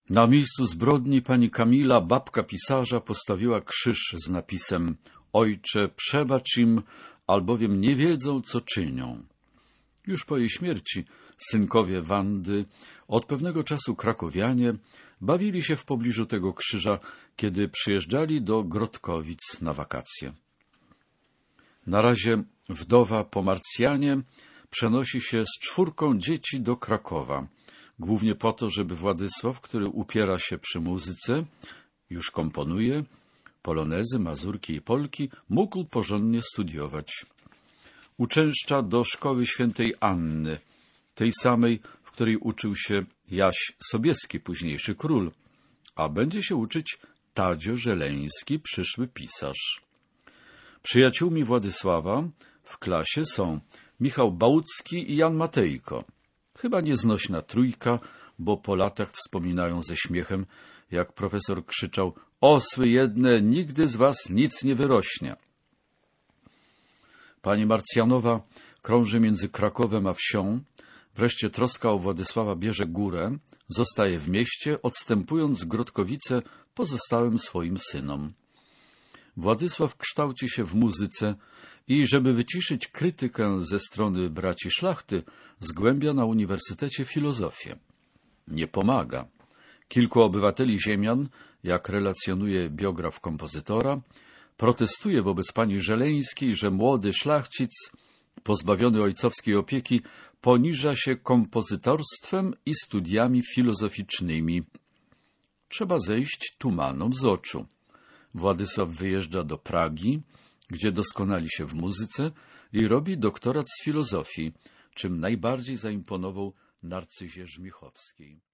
Na miejscu zbrodni pani Kamila, babka pisarza, postawiła krzyż z napisem: Ojcze, przebacz im, albowiem nie wiedzą, co czynią. Już po jej śmierci synkowie Wandy, od pewnego czasu krakowianie, bawili się w pobliżu tego krzyża, kiedy przyjeżdżali do Grodkowic na wakacje. Na razie wdowa po Marcjanie przenosi się z 4 dzieci do Krakowa, głównie po to, żeby Władysław, który upiera się przy muzyce, już komponuje polonezy, mazurki i polki, mógł porządnie studiować. Uczęszcza do szkoły świętej Anny, tej samej, w której uczył się Jaś Sobieski, późniejszy król, a będzie się uczyć Tadzio Żeleński, przyszły pisarz. Przyjaciółmi Władysława w klasie są Michał Bałucki i Jan Matejko. Chyba nieznośna trójka, bo po latach wspominają ze śmiechem, jak profesor krzyczał: osły jedne, nigdy z was nic nie wyrośnie. Pani Marcjanowa krąży między Krakowem a wsią. Wreszcie troska o Władysława bierze górę, zostaje w mieście, odstępując Grodkowice pozostałym swoim synom. Władysław kształci się w muzyce i, żeby wyciszyć krytykę ze strony braci szlachty, zgłębia na uniwersytecie filozofię. Nie pomaga. Kilku obywateli ziemian, jak relacjonuje biograf kompozytora, protestuje wobec pani Żeleńskiej, że młody szlachcic, pozbawiony ojcowskiej opieki, poniża się kompozytorstwem i studiami filozoficznymi. Trzeba zejść tumanom z oczu. Władysław wyjeżdża do Pragi, gdzie doskonali się w muzyce i robi doktorat z filozofii, czym najbardziej zaimponował Narcyzie Żmichowskiej.